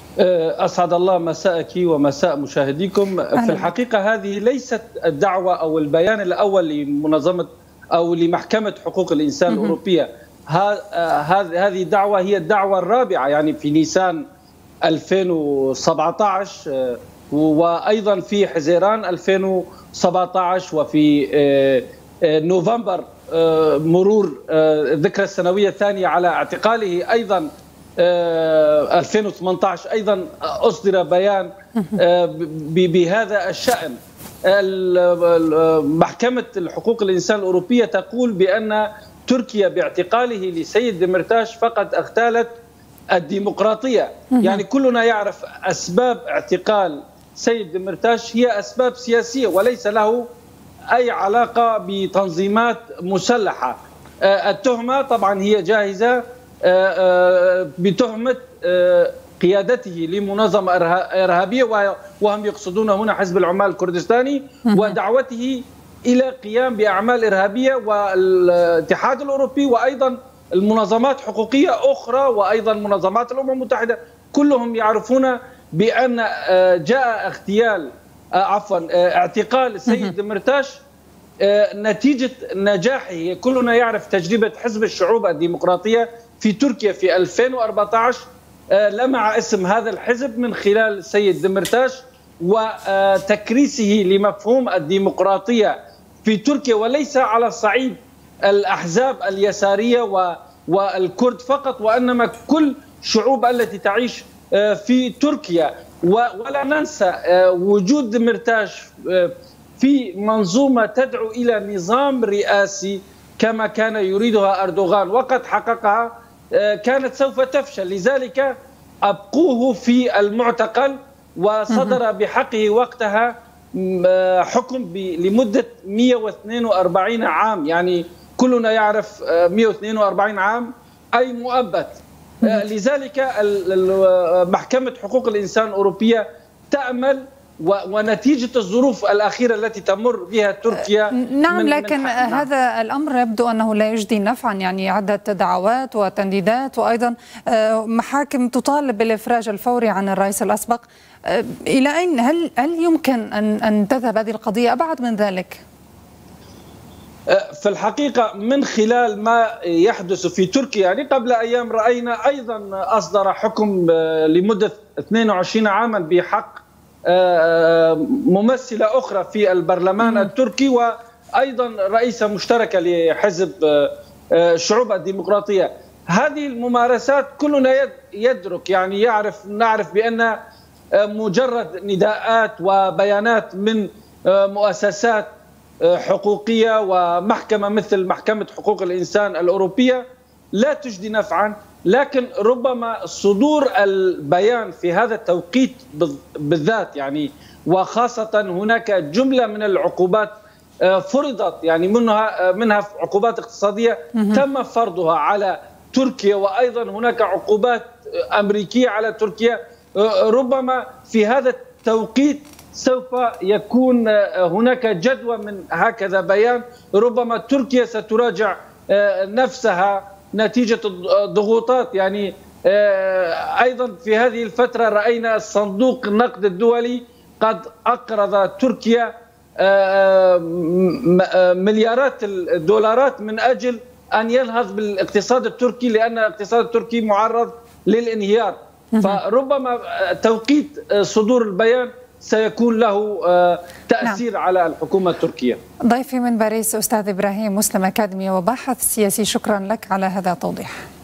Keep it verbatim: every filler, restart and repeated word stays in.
أسعد الله مساءك ومساء مشاهديكم. أهلا. في الحقيقة هذه ليست الدعوة أو البيان الأول لمنظمة أو لمحكمة حقوق الإنسان الأوروبية. هذه الدعوة هي الدعوة الرابعة يعني في نيسان ألفين وسبعة عشر، وأيضا في حزيران ألفين وسبعة عشر، وفي نوفمبر مرور الذكرى السنوية الثانية على اعتقاله أيضا ألفين وثمانية عشر أيضا أصدر بيان بهذا الشأن. محكمة حقوق الإنسان الأوروبية تقول بأن تركيا باعتقاله لسيد ديمرتاش فقد اغتالت الديمقراطية. يعني كلنا يعرف أسباب اعتقال سيد ديمرتاش هي أسباب سياسية وليس له أي علاقة بتنظيمات مسلحة. التهمة طبعا هي جاهزة بتهمة قيادته لمنظمة إرهابية، وهم يقصدون هنا حزب العمال الكردستاني، ودعوته إلى قيام بأعمال إرهابية. والاتحاد الأوروبي وأيضا المنظمات حقوقية أخرى وأيضا منظمات الأمم المتحدة كلهم يعرفون بأن جاء اغتيال عفوا اعتقال السيد ديمرتاش نتيجة نجاحه. كلنا يعرف تجربة حزب الشعوب الديمقراطية في تركيا في ألفين وأربعة عشر، لمع اسم هذا الحزب من خلال السيد ديمرتاش وتكريسه لمفهوم الديمقراطية في تركيا، وليس على الصعيد الأحزاب اليسارية والكرد فقط، وإنما كل شعوب التي تعيش في تركيا. ولا ننسى وجود ديمرتاش في منظومة تدعو إلى نظام رئاسي كما كان يريدها أردوغان وقد حققها، كانت سوف تفشل، لذلك أبقوه في المعتقل وصدر بحقه وقتها حكم لمدة مئة واثنين وأربعين عام. يعني كلنا يعرف مئة واثنين وأربعين عام أي مؤبد. لذلك محكمة حقوق الإنسان الأوروبية تأمل ونتيجة الظروف الأخيرة التي تمر بها تركيا. نعم، من لكن من هذا الأمر يبدو أنه لا يجدي نفعا، يعني عدة دعوات وتنديدات وأيضا محاكم تطالب بالإفراج الفوري عن الرئيس الأسبق. إلى أين هل هل يمكن أن أن تذهب هذه القضية أبعد من ذلك؟ في الحقيقة من خلال ما يحدث في تركيا، يعني قبل أيام رأينا أيضا أصدر حكم لمدة اثنين وعشرين عاما بحق ممثلة أخرى في البرلمان التركي، وأيضا رئيسة مشتركة لحزب الشعوب الديمقراطية. هذه الممارسات كلنا يدرك، يعني يعرف نعرف بأن مجرد نداءات وبيانات من مؤسسات حقوقية ومحكمة مثل محكمة حقوق الإنسان الأوروبية لا تجدي نفعا، لكن ربما صدور البيان في هذا التوقيت بالذات، يعني وخاصة هناك جملة من العقوبات فرضت، يعني منها منها عقوبات اقتصادية تم فرضها على تركيا، وأيضا هناك عقوبات أمريكية على تركيا. ربما في هذا التوقيت سوف يكون هناك جدوى من هكذا بيان. ربما تركيا ستراجع نفسها نتيجة الضغوطات. يعني أيضا في هذه الفترة رأينا صندوق النقد الدولي قد أقرض تركيا مليارات الدولارات من أجل أن ينهض بالاقتصاد التركي، لأن الاقتصاد التركي معرض للانهيار. فربما توقيت صدور البيان سيكون له تأثير نعم. على الحكومة التركية. ضيفي من باريس أستاذ إبراهيم مسلم، أكاديمي وباحث سياسي، شكرا لك على هذا التوضيح.